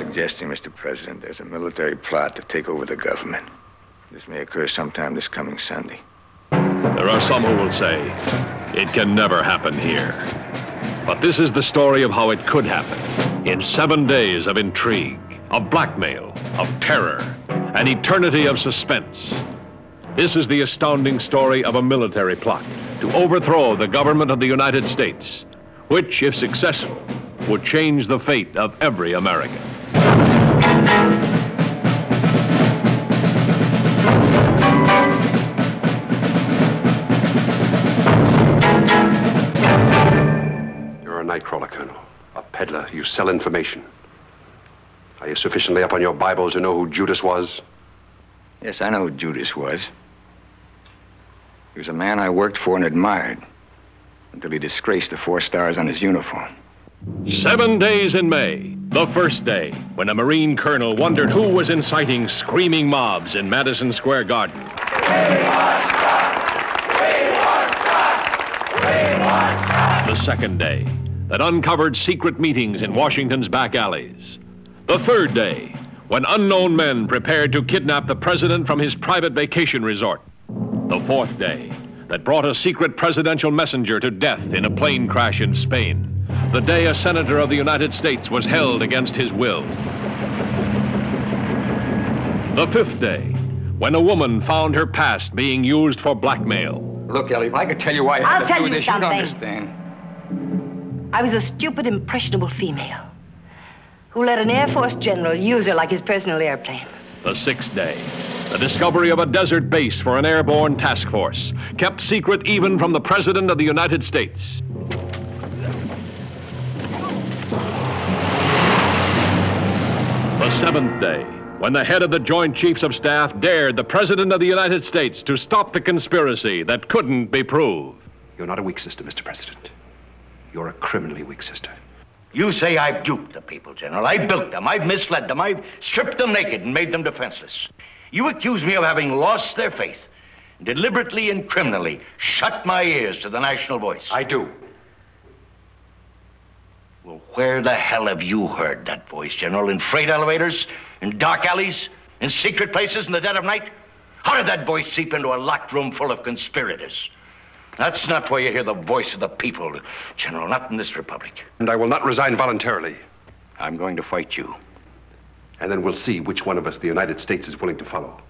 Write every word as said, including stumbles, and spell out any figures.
suggesting, Mister President, there's a military plot to take over the government. This may occur sometime this coming Sunday. There are some who will say it can never happen here. But this is the story of how it could happen. In seven days of intrigue, of blackmail, of terror, an eternity of suspense. This is the astounding story of a military plot to overthrow the government of the United States, which, if successful, would change the fate of every American. You're a nightcrawler, Colonel. A peddler. You sell information. Are you sufficiently up on your Bible to know who Judas was? Yes, I know who Judas was. He was a man I worked for and admired until he disgraced the four stars on his uniform. Seven days in May, the first day, when a Marine colonel wondered who was inciting screaming mobs in Madison Square Garden. We want Scott! We want Scott! We want Scott! The second day, that uncovered secret meetings in Washington's back alleys. The third day, when unknown men prepared to kidnap the president from his private vacation resort. The fourth day, that brought a secret presidential messenger to death in a plane crash in Spain. The day a senator of the United States was held against his will. The fifth day, when a woman found her past being used for blackmail. Look, Ellie, if I could tell you why I had I'll to tell do you this, something. you'd understand. I was a stupid, impressionable female who let an Air Force general use her like his personal airplane. The sixth day, the discovery of a desert base for an airborne task force, kept secret even from the President of the United States. The seventh day, when the head of the Joint Chiefs of Staff dared the President of the United States to stop the conspiracy that couldn't be proved. You're not a weak sister, Mister President. You're a criminally weak sister. You say I've duped the people, General. I built them. I've misled them. I've stripped them naked and made them defenseless. You accuse me of having lost their faith, and deliberately and criminally shut my ears to the national voice. I do. Well, where the hell have you heard that voice, General? In freight elevators? In dark alleys? In secret places in the dead of night? How did that voice seep into a locked room full of conspirators? That's not where you hear the voice of the people, General, not in this republic. And I will not resign voluntarily. I'm going to fight you. And then we'll see which one of us the United States is willing to follow.